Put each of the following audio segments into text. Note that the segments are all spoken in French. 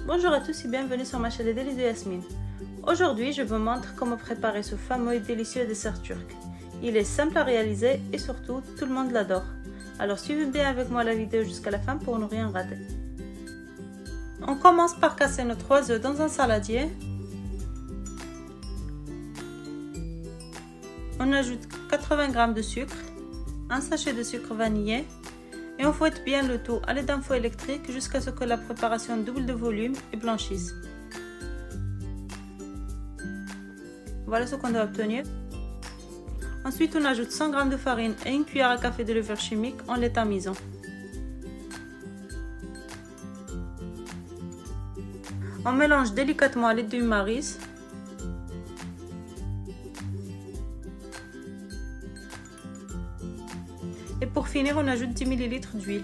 Bonjour à tous et bienvenue sur ma chaîne des délices de Yasmine. Aujourd'hui, je vous montre comment préparer ce fameux et délicieux dessert turc. Il est simple à réaliser et surtout, tout le monde l'adore. Alors suivez bien avec moi la vidéo jusqu'à la fin pour ne rien rater. On commence par casser nos 3 œufs dans un saladier. On ajoute 80 g de sucre, un sachet de sucre vanillé et on fouette bien le tout à l'aide d'un fouet électrique jusqu'à ce que la préparation double de volume et blanchisse. Voilà ce qu'on doit obtenir. Ensuite, on ajoute 100 g de farine et une cuillère à café de levure chimique en les tamisant. On mélange délicatement à l'aide d'une maryse. Et pour finir, on ajoute 10 ml d'huile.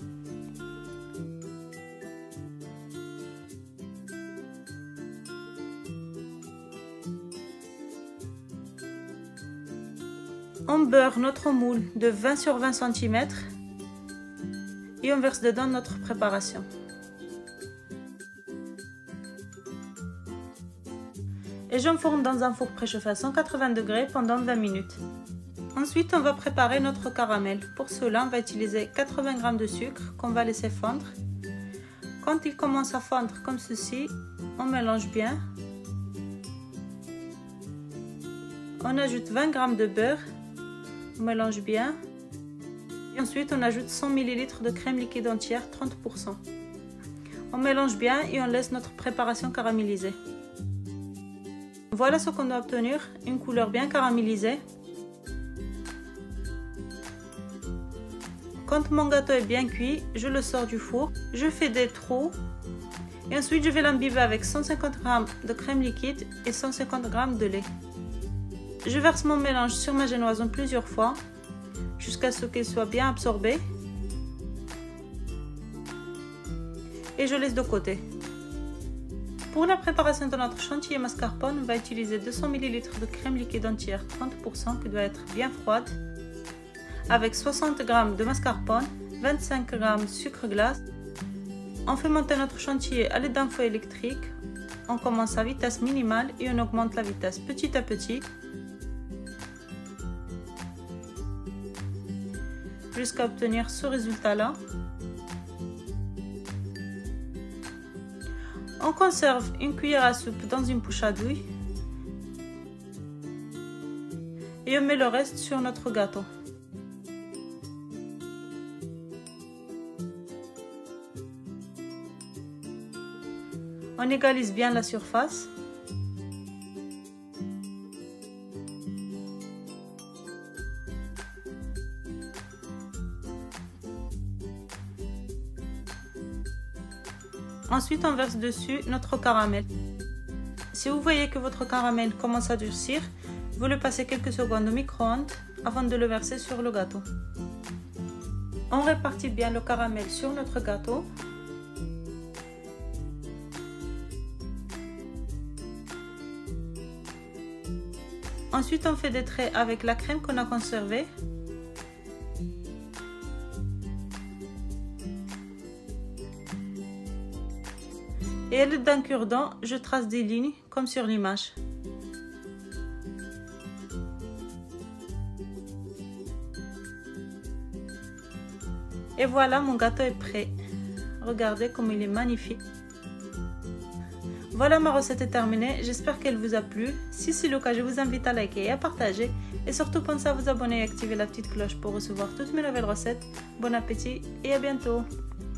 On beurre notre moule de 20 sur 20 cm et on verse dedans notre préparation. Et j'enfourne dans un four préchauffé à 180 degrés pendant 20 minutes. Ensuite, on va préparer notre caramel. Pour cela, on va utiliser 80 g de sucre qu'on va laisser fondre. Quand il commence à fondre comme ceci, on mélange bien. On ajoute 20 g de beurre. On mélange bien. Et ensuite, on ajoute 100 ml de crème liquide entière, 30%. On mélange bien et on laisse notre préparation caraméliser. Voilà ce qu'on doit obtenir, une couleur bien caramélisée. Quand mon gâteau est bien cuit, je le sors du four, je fais des trous et ensuite je vais l'imbiber avec 150 g de crème liquide et 150 g de lait. Je verse mon mélange sur ma génoise en plusieurs fois jusqu'à ce qu'il soit bien absorbé et je laisse de côté. Pour la préparation de notre chantilly mascarpone, on va utiliser 200 ml de crème liquide entière 30% qui doit être bien froide, avec 60 g de mascarpone, 25 g de sucre glace. On fait monter notre chantilly à l'aide d'un fouet électrique. On commence à vitesse minimale et on augmente la vitesse petit à petit jusqu'à obtenir ce résultat-là. On conserve une cuillère à soupe dans une poche à douille et on met le reste sur notre gâteau. On égalise bien la surface. Ensuite, on verse dessus notre caramel. Si vous voyez que votre caramel commence à durcir, vous le passez quelques secondes au micro-ondes avant de le verser sur le gâteau. On répartit bien le caramel sur notre gâteau. Ensuite, on fait des traits avec la crème qu'on a conservée. Et à l'aide d'un cure-dent, je trace des lignes comme sur l'image. Et voilà, mon gâteau est prêt. Regardez comme il est magnifique. Voilà, ma recette est terminée. J'espère qu'elle vous a plu. Si c'est le cas, je vous invite à liker et à partager. Et surtout, pensez à vous abonner et activer la petite cloche pour recevoir toutes mes nouvelles recettes. Bon appétit et à bientôt!